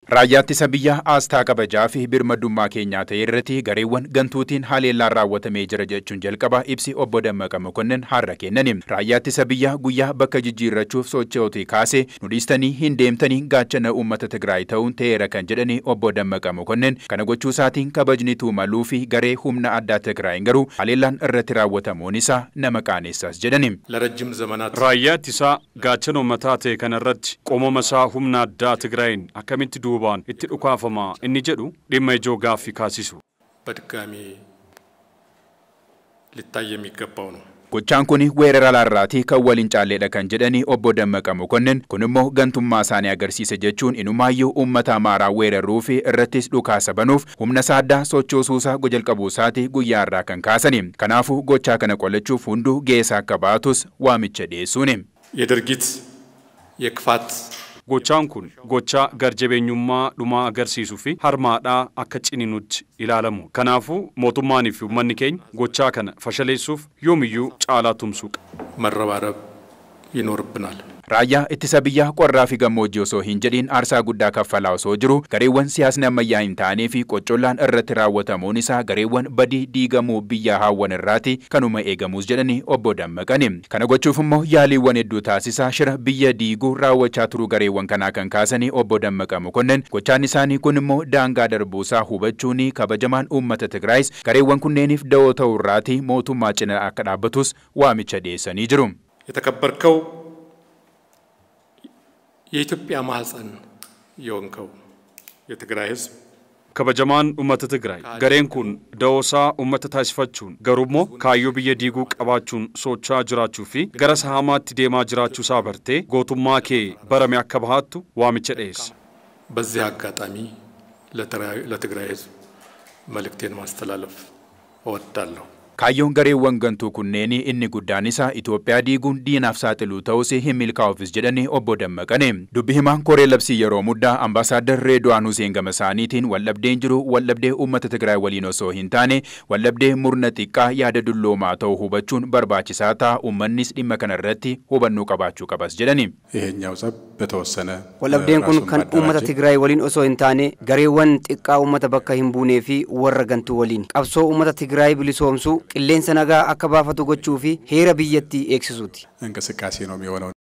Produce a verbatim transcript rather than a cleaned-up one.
Raayyaa ittisa biyyaa aastaa kabajaa fi birmadummaa keenyaa ta'e irratti gareewwan gantuutiin haleellaan raawwatamee jira jechuun jalqaba ibsi obbo Dammaqa Mokonnin har'a kennani. Raayyaa ittisa biyyaa guyyaa bakka jijjiirrachuuf socho'uutii kaasee nu dhiistanii hin deemtanii gaachana uummata Tigraay ta'uun ta'eera kan jedhani obbo Dammaqa Mokonnin kana gochuu isaatiin kabajni tuumaluu fi garee humna addaa Tigraay garuu haleellaan irratti raawwatamuun isaa nama qaaneessas jedhani. Raayyaa ittisaa gaachana uummataa ta'e kanarratti qoomama isaa humna addaa Tigraayin akkamitti duubaan itti dhukaafama inni jedhu dhimma ijoo gaaffii kaasisu. በድጋሚ ሊታይ የሚገባው ነው. Gochaan kun weerara laarraatii kan waliin caalleedha kan jedhani obbo Dammaqa Mokonnin kun immoo gantummaa isaanii agarsiisa jechuun inumaayyuu uummata Amaaraa weeraruu fi irrattis dhukaasa banuuf humna saaddaa sochoosuusaa jalqabuu isaati guyyaa irraa kan kaasani. Kanaafuu gochaa kana qolachuuf hunduu geessaa akka baatus waamicha dhiyeessuuni. የድርጊት የክፋት Gochaan kun gochaa garjabeenyummaa dhumaa agarsiisuu fi harmaadhaa akka cininutti ilaalamu. Kanaafuu mootummaanii fi uummanni keenya gochaa kana fashaleessuuf yoomiyyuu caalaa tumsuu qaba. መረባረብ ይኖርብናል. Raayyaa ittisa biyyaa qorraa fi gammoojjii osoo hin jedhin aarsaa guddaa kaffalaa osoo jiru gareewwan siyaasni ammayyaa hin taanee fi qoccollaan irratti raawwatamuun isaa gareewwan badii diigamuu biyya haawwan irraati kanuma eegamuus jedhani obbo Dammaqani. Kana gochuuf immoo yaaliiwwan hedduu taasisaa shira biyya diiguu raawwachaa turuu gareewwan kanaa kan kaasanii obbo Dammaqa Mokonnin gochaan isaanii kun immoo daangaa darbuusaa hubachuun kabajamaan uummata Tigraayis gareewwan kunneeniif da'oo ta'uu irraati mootummaa cina akka dhaabbatus waamicha dhiyeessanii jiru. የተከበርከው የኢትዮጵያ ማህፀን የሆንከው የትግራይ ህዝብ kabajamaan uummata Tigraay gareen kun da'oosaa uummata taasifachuun garuummoo kaayyoo biyya diiguu qabaachuun soochaa jiraachuu fi gara sahamaatti deemaa jiraachuu isaa bartee gootummaa kee barame akka bahattu waamicha dhiyeessa. በዚህ አጋጣሚ ለትግራይ ህዝብ መልእክቴን ማስተላለፍ እወዳለሁ. Kaayyoon gareewwan gantuu kunneeni inni guddaan isaa Itoophiyaa diiguun diinaaf saaxiluu ta'us hin milkaa'uufis jedhani obbo Dammaqani. Dubbi himaan koree labsii yeroo muddaa ambaasaadar Reedwaan Huseen gama isaaniitiin waldhabdeen jiru waldhabdee uummata Tigraay waliin osoo hin taane waldhabdee murna xiqqaa yaada dulloomaa ta'uu hubachuun barbaachisaa ta'a uummannis dhimma kana irratti hubannoo qabaachuu qabas jedhani. ይሄኛው ጸብ በተወሰነ ወለብዴን kun kan uummata Tigraay waliin osoo hin taane gareewwan xiqqaa uummata bakka hin buunee fi warra gantuu waliin qabsoo uummata Tigraay bilisoomsuu qilleensa nagaa akka baafatu gochuu fi heera biyyattii eegsisuuti. እንቅስቃሴ ነው የሚሆነው።